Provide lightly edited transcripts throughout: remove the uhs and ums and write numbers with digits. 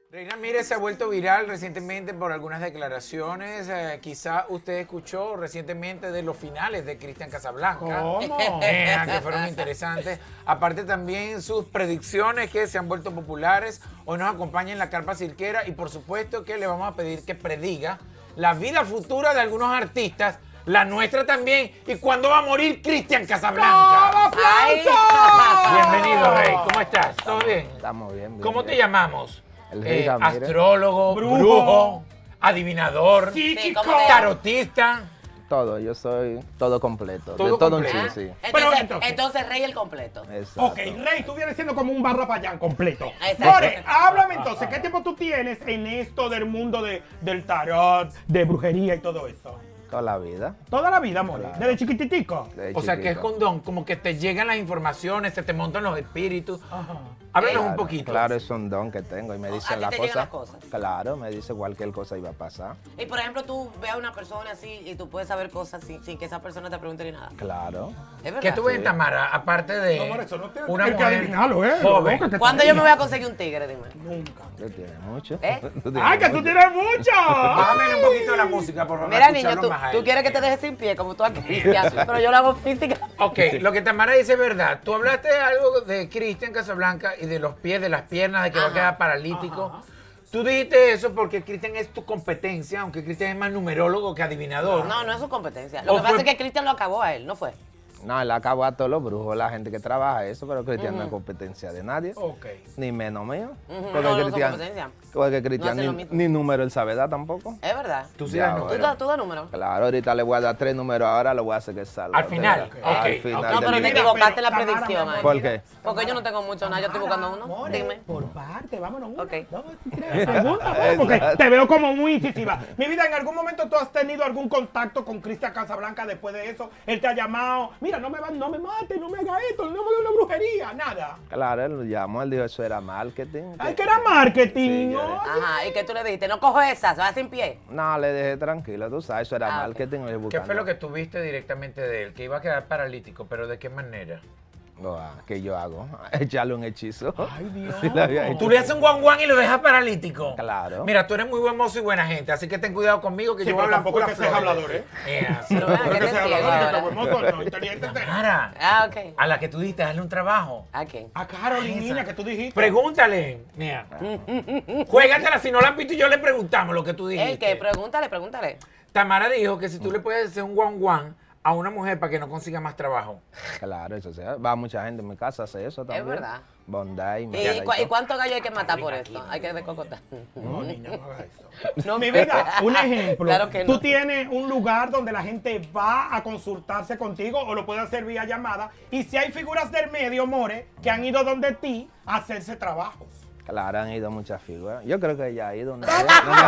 Reina Mire se ha vuelto viral recientemente por algunas declaraciones. Quizá usted escuchó recientemente de los finales de Cristian Casablanca. ¿Cómo? Que fueron interesantes. Aparte también sus predicciones que se han vuelto populares. Hoy nos acompaña en la carpa cirquera y por supuesto que le vamos a pedir que prediga la vida futura de algunos artistas. La nuestra también. ¿Y cuándo va a morir Cristian Casablanca? ¡Aplausos! Bienvenido, Rey. ¿Cómo estás? ¿Todo bien? Estamos bien. ¿Cómo te llamamos? El Rey Ramírez. Astrólogo, brujo, adivinador, Psíquico, tarotista. Todo, yo soy todo completo. Todo de todo completo. un chin, sí. Entonces, Rey el completo. Exacto. Ok, Rey, tú vienes siendo como un barra payán completo. Exacto. More, háblame entonces, ¿qué tiempo tú tienes en esto del mundo del tarot, de brujería y todo eso? Toda la vida. Toda la vida, More, Claro. desde chiquititico. de O sea, que es chiquito. con don, como que te llegan las informaciones, se te montan los espíritus. Ajá. Háblanos un Claro, poquito. Claro, es un don que tengo y me ¿a dicen ti las te llegan las cosas. cosas? Claro, me dice cualquier cosa iba a pasar. Y por ejemplo, tú ves a una persona así y tú puedes saber cosas sin que esa persona te pregunte ni nada. Claro. ¿Es verdad? ¿Qué tú ves en Tamara? Aparte de No, More, eso no tiene una que mujer adivinarlo, joven. loca, que ¿Cuándo yo me voy a conseguir un tigre, dime? Nunca. Tú tienes mucho. ¿Eh? Tú tienes ¡Ay, que tú mucho. tienes mucho! Bájame un poquito la música, por favor. Mira, para niño, escucharlo tú, más a tú él. quieres que te dejes sin pie, como tú a Cristian, pero yo lo hago física. Ok, lo que Tamara dice es verdad. Tú hablaste algo de Cristian Casablanca y de los pies, de las piernas, de que va a Ajá. quedar paralítico. Tú dijiste eso porque Cristian es tu competencia, aunque Cristian es más numerólogo que adivinador. No, no es su competencia. Lo ¿O que pasa fue- es que Cristian lo acabó a él, ¿no fue? No, él acabó a todos los brujos, la gente que trabaja eso, pero Cristian no es competencia de nadie. Ok. Ni menos mío. Ujú, no, no son competencia. Porque Cristian No hace lo ni, mismo. ni número él sabe dar tampoco. Es verdad. Tú sí Ya, das bueno. números. ¿Tú das número? Claro, ahorita le voy a dar 3 números, ahora lo voy a hacer que salga. Al final, ok. Al final No, del pero te video. equivocaste en la Tamara, predicción. mi amor, ahí. ¿Por qué? Porque yo no tengo mucho nada, yo estoy buscando uno. More, Dime. por parte, vámonos. Uno, Ok. dos, tres. Pregunta, pues, porque te veo como muy incisiva. Mi vida, ¿en algún momento tú has tenido algún contacto con Cristian Casablanca después de eso? Él te ha llamado, mira, no me mates, no me hagas esto, no me hagas una brujería, nada. Claro, él lo llamó, él dijo eso era marketing. Ay, que era marketing, Sí, ¿no? Ajá, ¿y qué tú le dijiste? No cojo esa, se va sin pie. No, le dejé tranquilo, tú sabes, eso era Ah, ok. marketing. ¿Qué fue lo que tú viste directamente de él? Que iba a quedar paralítico, pero ¿de qué manera? ¿Qué yo hago? Echarle un hechizo. Ay, Dios. Sí, le había hecho. Tú le haces un guan guan y lo dejas paralítico. Claro. Mira, tú eres muy buen mozo y buena gente, así que ten cuidado conmigo que Sí, yo voy a pero hablar tampoco es pura que seas flor. hablador, ¿eh? Pero vean, Porque que sea te ciego hablador, ahora. que te mozo, no, inteligente. Tamara, Ah, ok. a la que tú diste, dale un trabajo. ¿A quién? A Carolyn, Esa. niña, que tú dijiste. Pregúntale. Mira. Juégatela, si no la han visto, yo le preguntamos lo que tú dijiste. ¿El qué? Pregúntale. Tamara dijo que si tú le puedes hacer un guan guan a una mujer para que no consiga más trabajo. Claro, eso sí. Va mucha gente en mi casa a hacer eso también. verdad. Bondi, ¿Y cuántos gallos hay que matar por esto? Hay que descocotar. No, niña, no hagas eso. No, Mi vida, un ejemplo. Claro que Tú no. tienes un lugar donde la gente va a consultarse contigo o lo puede hacer vía llamada. Y si hay figuras del medio, More, que han ido donde ti a hacerse trabajos. Claro, han ido muchas figuras. Yo creo que ella ha ido. No sé,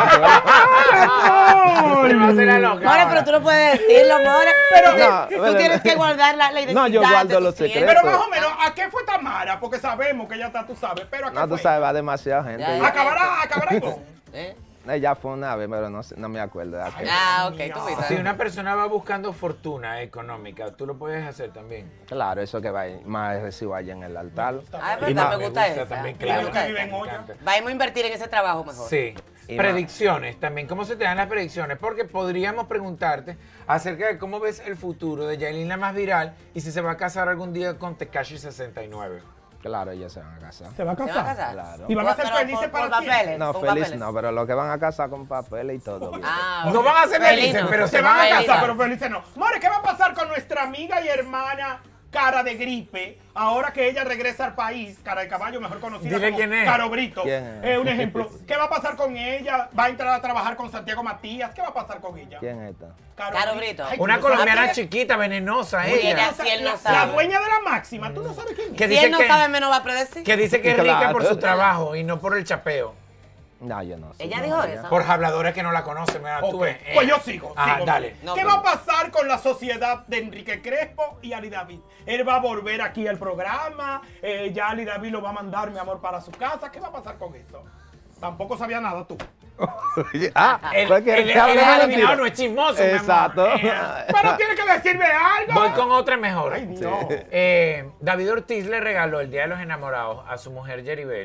Te va a hacer la loca. More, pero tú no puedes decirlo, More. No, tú pero- tienes que guardar la identidad. No, yo guardo de los tus clientes. secretos. Pero más o menos, ¿a qué fue Tamara? Porque sabemos que ella está, tú sabes. Pero ¿a qué No, tú fue? sabes, va demasiada gente. Ya, ya. Acabará con. ¿Eh? Ella fue una vez, pero no, no me acuerdo de aquel. Ah, ok, tú viste. Si una persona va buscando fortuna económica, tú lo puedes hacer también. Claro, eso que va más recibo allá en el altar. Ah, es Y verdad, no, me gusta esa. también, Me claro. gusta Que vive en esa. olla. Vamos a invertir en ese trabajo mejor. Sí. Y Predicciones también. ¿Cómo se te dan las predicciones? Porque podríamos preguntarte acerca de cómo ves el futuro de Yailin la más viral y si se va a casar algún día con Tekashi 69. Claro, ellos se van a casar. ¿Se va a ¿Te casar? vas a casar? Claro. Y van a ser Pero felices por para siempre. papeles. No, con feliz papeles. no, pero los que van a casar con papeles y todo. bien. Ah, No ok. van a ser felices, Felino. pero Se se van a Feliz. casar, pero felices no. More, ¿qué va a pasar con nuestra amiga y hermana Cara de Gripe? Ahora que ella regresa al país, Cara de Caballo, mejor conocida Dile como quién es. Caro Brito. ¿Quién es? Un ejemplo. ¿Qué va a pasar con ella? ¿Va a entrar a trabajar con Santiago Matías? ¿Qué va a pasar con ella? ¿Quién es esta? Caro Brito. Ay, Una tú no sabes colombiana quién es. chiquita, venenosa Muy ella. bien. Si él no La sabe. dueña de la máxima, tú no sabes quién es. Que Si dice él no que- sabe, menos va a predecir. Que dice que es rica Claro. por su trabajo y no por el chapeo. No, yo no sé. Ella No, dijo yo- eso. Por habladores que no la conocen, ¿verdad? Tú Ok, ves. pues yo sigo. Ajá, sigo. dale. No, ¿Qué pero- va a pasar con la sociedad de Enrique Crespo y Ali David? Él va a volver aquí al programa, ya Ali David lo va a mandar, mi amor, para su casa. ¿Qué va a pasar con eso? Tampoco sabía nada tú. Él, ¿cuál quieres él- que él hable es mentira? adivinador, no es chismoso, mi amor. Exacto. Pero tiene que decirme algo. Voy con otra mejor. Ay, Dios. David Ortiz le regaló el Día de los Enamorados a su mujer Yeribel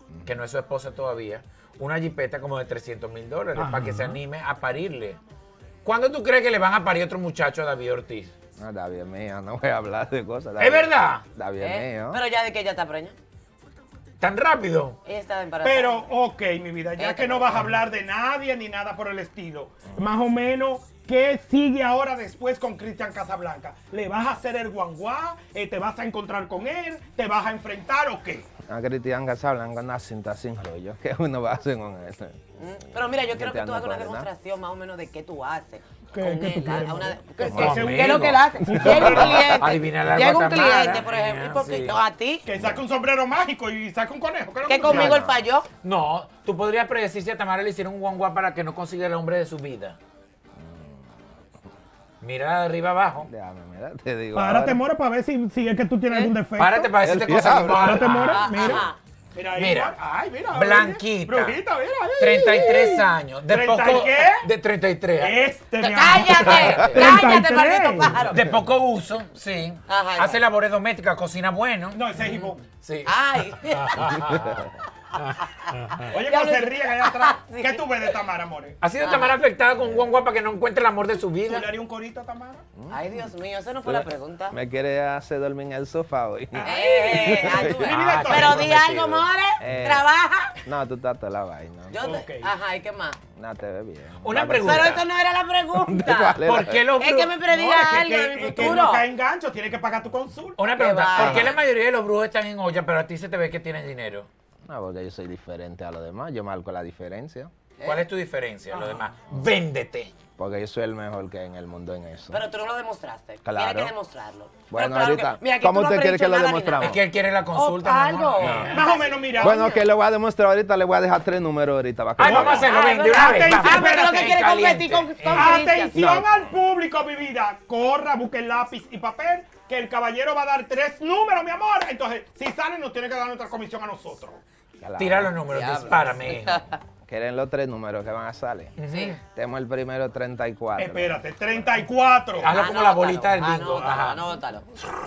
que no es su esposa todavía, una jipeta como de $300,000 para que se anime a parirle. ¿Cuándo tú crees que le van a parir otro muchacho a David Ortiz? No, David mío, no voy a hablar de cosas. ¿Es verdad? David mío. Pero ya de que ella está preña. ¿Tan rápido? Ella está embarazada. Pero, ok, mi vida, ya que no vas a hablar de nadie ni nada por el estilo, más o menos, ¿qué sigue ahora después con Cristian Casablanca? ¿Le vas a hacer el guanguá? ¿Te vas a encontrar con él? ¿Te vas a enfrentar o qué? A Cristian Casablanca una cinta sin rollo. ¿Qué uno va a hacer con eso? Pero mira, yo quiero que tú Cristian hagas no una puede, ¿no? demostración más o menos de qué tú haces ¿Qué con tú él. quieres? ¿Qué es lo que él hace? Llega un cliente. Adivinar algo Llega un a Tamara. cliente, por ejemplo, y porque Sí. yo a ti, Que saque un sombrero mágico y saque un conejo. ¿Qué es lo que tú conmigo quieres? él falló. No, tú podrías predecir si a Tamara le hicieron un guanguá para que no consiga el hombre de su vida. Mira de arriba abajo. Déjame, mira, te digo. Párate, ahora. More, para ver si es que tú tienes algún defecto. Párate para decirte El cosas. diablo. Párate, More, Ajá, mira. ajá. Mira, ahí, Mira, More. Ay, mira. Blanquita. oye, Brujita, mira. Ay. 33 años. De 30 poco. qué? De 33. Este, mi amor. Cállate, 33. cállate, maldito pájaro. De poco uso, sí. Ajá, Hace labores domésticas, cocina bueno. No, ese es hipo. Sí. Ay. Oye, Ya cómo se lo- ríen allá atrás. Sí. ¿Qué tú ves de Tamara, More? ¿Ha sido Tamara afectada con un guanguá para que no encuentre el amor de su ¿Tú vida? le harías un corito a Tamara? Ay, Dios mío, esa no fue la pregunta. Me quiere hacer dormir en el sofá hoy. Ay, tú ves. Mi vida, Pero di comprometido. algo, More. Eh. Trabaja. No, tú estás toda la vaina. Yo te- Ok. Ajá, ¿y qué más? No te ve bien. Una Vamos. pregunta. Pero esto no era la pregunta. ¿Cuál era? ¿Por qué los Es que me brujos? prediga No, es algo de mi que futuro. no cae en gancho, tienes que pagar tu consulta. Una pregunta. va. ¿Por qué la mayoría de los brujos están en olla, pero a ti se te ve que tienes dinero? No, porque yo soy diferente a los demás. Yo marco la diferencia. ¿Cuál es tu diferencia? Lo demás. Véndete. Porque yo soy el mejor que hay en el mundo en eso. Pero tú no lo demostraste. Claro. Tienes que demostrarlo. Bueno, Pero claro ahorita, que- mira, aquí ¿cómo tú no usted has quiere que predicho lo nada ni demostramos? Es que él quiere la consulta. O mi amor. algo. Más o menos, mira. Bueno, oye. que le voy a demostrar ahorita, le voy a dejar 3 números ahorita. para que Ay, lo vamos a vea. hacerlo, ven, de ¿verdad? una vez. Atención, vamos. Ah, pero lo que quiere competir con Caliente. Atención No. al público, mi vida. Corra, busque lápiz y papel, que el caballero va a dar 3 números, mi amor. Entonces, si salen, nos tiene que dar nuestra comisión a nosotros. Claro. Tira los números, Diablo. dispárame, hijo. ¿Quieren los 3 números que van a salir? Sí. Tenemos el primero 34. Espérate, 34. Hazlo como la bolita del Anótalo, bingo. Ajá. Anótalo.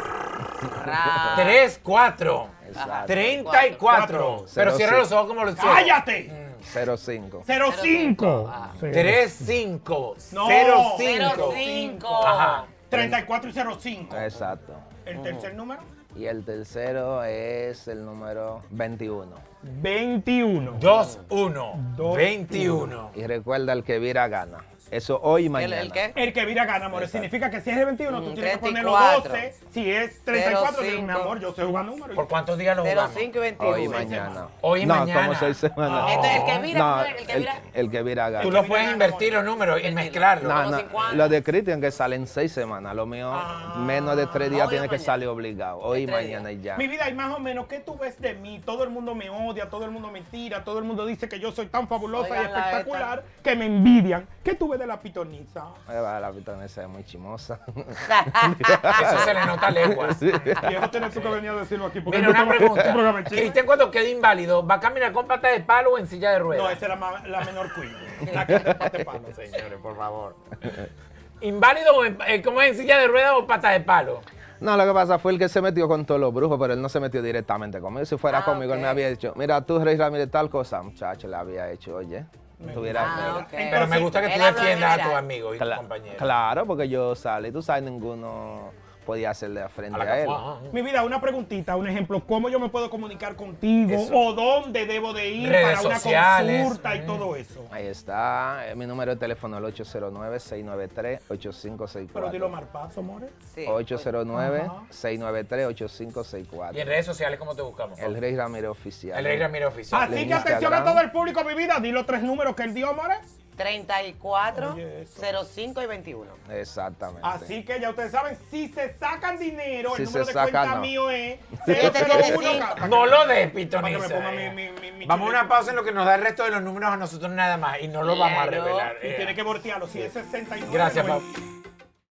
3, 4. Exacto. 34. Pero Cero, cierra sí. los ojos como los cierro. ¡Cállate! 05. 05. Ah. 3, 5. No. 0, 05. 5. Ajá. 34 y 05. Exacto. El tercer número, Y el tercero es el número 21. 21. 2, 1. Dos, 21. Y recuerda, el que vira gana. Eso hoy y mañana. ¿El qué? El que vira gana, amor. Exacto. Significa que si es el 21, tú tienes que poner los 34. 12. Si es 34, digo, mi 05. amor, yo sé jugar números. ¿Por cuántos días lo jugamos? 05 y 21. Hoy y mañana. Hoy y no, mañana. como 6 semanas. Entonces, el que vira, No, el que vira. el que vira gana. Tú lo puedes invertir los números y mezclarlos. No, como no, 5 años. lo de Cristian que salen 6 semanas. Lo mío, menos de 3 días Hoy o tiene que mañana. salir obligado. Hoy y De 3 mañana y ya. Mi vida, y más o menos, ¿qué tú ves de mí? Todo el mundo me odia, todo el mundo me tira, todo el mundo dice que yo soy tan fabulosa y Oigan la espectacular que me envidian. ¿Qué tú ves de la pitoniza? La pitonesa es muy chimosa. Eso se le nota a leguas. Y eso tienes tú que venir a decirlo aquí. Porque Mira, una un pregunta. programa chido. Cristian, cuando quede inválido, ¿va a caminar con pata de palo o en silla de No, ruedas? esa era la menor queen. La que te pate palo. Señores, por favor. ¿Inválido o como es en silla de ruedas o pata de palo? No, lo que pasa fue el que se metió con todos los brujos, pero él no se metió directamente conmigo. Si fuera conmigo, él me ok. había dicho, mira, tú, Rey Ramírez, tal cosa, muchacho, le había hecho, oye. Tuviera ok. Pero me gusta que tú Él habla defiendas a general. tus amigos y tus Cla- compañeros. Claro, porque yo salí, tú sabes, ninguno podía hacerle frente A la a él. cafua. Mi vida, una preguntita, un ejemplo. ¿Cómo yo me puedo comunicar contigo? Eso. ¿O dónde debo de ir Redes para una sociales. consulta y todo eso? Ahí está, mi número de teléfono es el 809-693-8564. Pero dilo marpazo, more. Sí. 809-693-8564. Y en redes sociales, ¿cómo te buscamos? El Rey Ramírez Oficial. El Rey Ramírez Oficial. Así en que atención a Instagram. todo el público, mi vida. Di los 3 números que él dio, more. 34, Oye, eso. 05 y 21. Exactamente. Así que ya ustedes saben, si se sacan dinero, Si el número se de cuenta saca, no. mío es 775. No lo des, Para que me pitoniza. ponga eh. mi Vamos a una pausa en lo que nos da el resto de los números a nosotros nada más y no lo vamos a Claro. revelar. Y tiene que voltearlo. Si es 69. Gracias, pues, Pau.